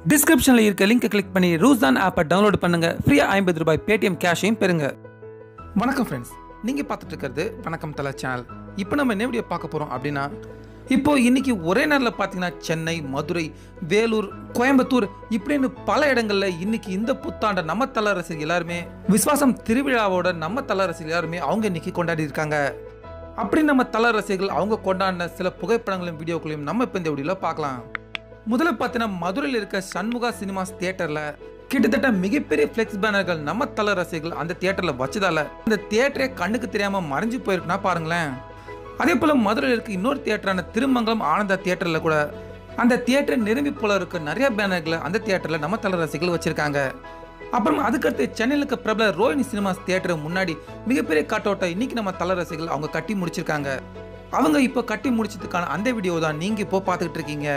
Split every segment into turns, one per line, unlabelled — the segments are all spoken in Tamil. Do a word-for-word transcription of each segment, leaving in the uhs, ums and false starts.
டிஸ்கிரிப்ஷன்ல இருக்க லிங்கை கிளிக் பண்ணி ரூஸ்தான் ஆப்பை டவுன்லோட் பண்ணுங்க. ஃப்ரீயா ஐம்பது ரூபாய் பேடிஎம் கேஷையும் பெறுங்க. வணக்கம் ஃப்ரெண்ட்ஸ், நீங்க பார்த்துட்டு இருக்கிறது வணக்கம் தல சேனல். இப்போ நம்ம என்ன வீடியோ பார்க்க போறோம் அப்படின்னா, இப்போ இன்னைக்கு ஒரே நாளில் பார்த்தீங்கன்னா சென்னை, மதுரை, வேலூர், கோயம்புத்தூர் இப்படின்னு பல இடங்கள்ல இன்னைக்கு இந்த புத்தாண்டை நம்ம தல ரசிகர்கள் எல்லாருமே விஸ்வாசம் திருவிழாவோட நம்ம தல ரசிகர்கள் எல்லாருமே அவங்க இன்னைக்கு கொண்டாடி இருக்காங்க. அப்படி நம்ம தல ரசிகர்கள் அவங்க கொண்டாடின சில புகைப்படங்களையும் வீடியோக்களையும் நம்ம இப்போ இந்த வீடியோவில் பார்க்கலாம். முதல்ல பார்த்தீங்கன்னா மதுரையில் இருக்க சண்முகா சினிமாஸ் தியேட்டர்ல கிட்டத்தட்ட மிகப்பெரிய ஃபிளெக்ஸ் பேனர்கள் நம்ம தல ரசிகர்கள் அந்த தியேட்டர்ல வச்சதால அந்த தியேட்டரே கண்ணுக்கு தெரியாம மறைஞ்சு போயிருக்குன்னா பாருங்களேன். அதே போல மதுரையில் இருக்க இன்னொரு தியேட்டரான திருமங்கலம் ஆனந்தா தியேட்டர்ல கூட அந்த தியேட்டர் நிரம்பி போல இருக்க நிறைய பேனர்களை அந்த தியேட்டர்ல நம்ம தல ரசிகர்கள் வச்சிருக்காங்க. அப்புறம் அதுக்கடுத்து சென்னையில் இருக்க பிரபல ரோஹினி சினிமாஸ் தியேட்டர் முன்னாடி மிகப்பெரிய கட் அவுட்டை இன்னைக்கு நம்ம தல ரசிகர்கள் அவங்க கட்டி முடிச்சிருக்காங்க. அவங்க இப்போ கட்டி முடிச்சதுக்கான அந்த வீடியோ தான் நீங்க இப்போ பார்த்துக்கிட்டு இருக்கீங்க.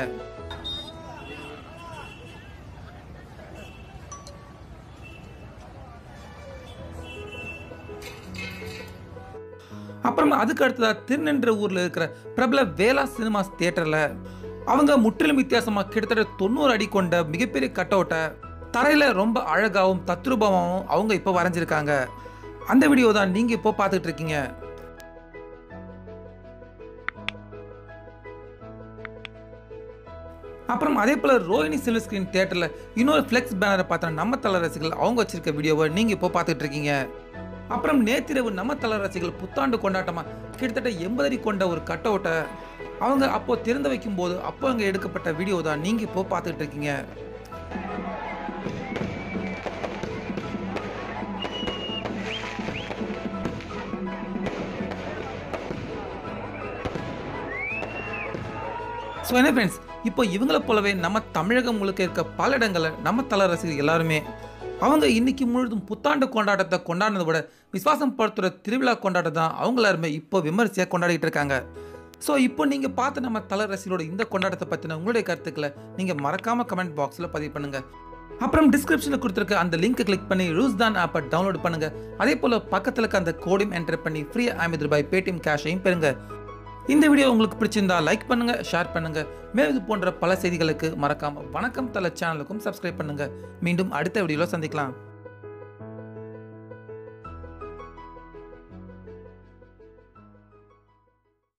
அப்புறம் அதுக்கு அடுத்ததா திருநென்ற ஊர்ல இருக்கிற பிரபல வேலா சினிமாஸ் தியேட்டர்ல அவங்க முற்றிலும் வித்தியாசமா கிட்டத்தட்ட தொண்ணூறு அடி கொண்ட மிகப்பெரிய கட் அவுட்டை தரையில ரொம்ப அழகாவும் தத்ரூபமாகவும் அவங்க இப்போ வரைஞ்சிருக்காங்க. அந்த வீடியோ தான் நீங்க இப்போ பார்த்துட்டு இருக்கீங்க. அப்புறம் அதே போல ரோஹினி சில்வர் ஸ்கிரீன் தியேட்டர்ல இன்னொரு ஃபிளெக்ஸ் பேனரை பார்த்தா நம்ம தல ரசிகர்கள் அவங்க வச்சிருக்க வீடியோவை நீங்க இப்போ பார்த்துட்டு இருக்கீங்க. அப்புறம் நேற்றிரவு நம்ம தல ரசிகர்கள் புத்தாண்டு கொண்டாட்டமா கிட்டத்தட்ட எண்பது அடி கொண்ட ஒரு கட் அவுட்டை அவங்க அப்போ திறந்து வைக்கும் போது அப்போ அங்கே எடுக்கப்பட்ட வீடியோ தான் நீங்க இப்போ பார்த்துட்டு இருக்கீங்க. ஸோ என்ன ஃப்ரெண்ட்ஸ், இப்போ இவங்களை போலவே நம்ம தமிழகம் முழுக்க இருக்க பல இடங்களில் நம்ம தல ரசிகர்கள் எல்லாருமே அவங்க இன்னைக்கு முழுதும் புத்தாண்டு கொண்டாட்டத்தை கொண்டாடுறதை விட விஸ்வாசம் படுத்துகிற திருவிழா கொண்டாட்டம் தான் அவங்க எல்லாருமே இப்போ விமர்சையாக கொண்டாடிட்டு இருக்காங்க. ஸோ இப்போ நீங்கள் பார்த்து நம்ம தல ரசிகர்களோட இந்த கொண்டாட்டத்தை பற்றின உங்களுடைய கருத்துக்களை நீங்கள் மறக்காமல் கமெண்ட் பாக்ஸில் பதிவு பண்ணுங்கள். அப்புறம் டிஸ்கிரிப்ஷனில் கொடுத்துருக்க அந்த லிங்கை கிளிக் பண்ணி ரூஸ்தான் ஆப்பை டவுன்லோட் பண்ணுங்கள். அதே போல் பக்கத்தில் இருக்க அந்த கோடையும் என்டர் பண்ணி ஃப்ரீ ஐம்பது ரூபாய் பேடிஎம் கேஷையும் பெறுங்க. இந்த வீடியோ உங்களுக்கு பிடிச்சிருந்தா லைக் பண்ணுங்க, ஷேர் பண்ணுங்க. மேலும் இது போன்ற பல செய்திகளுக்கு மறக்காம வணக்கம் தல சேனலுக்கும் சப்ஸ்கிரைப் பண்ணுங்க. மீண்டும் அடுத்த வீடியோல சந்திக்கலாம்.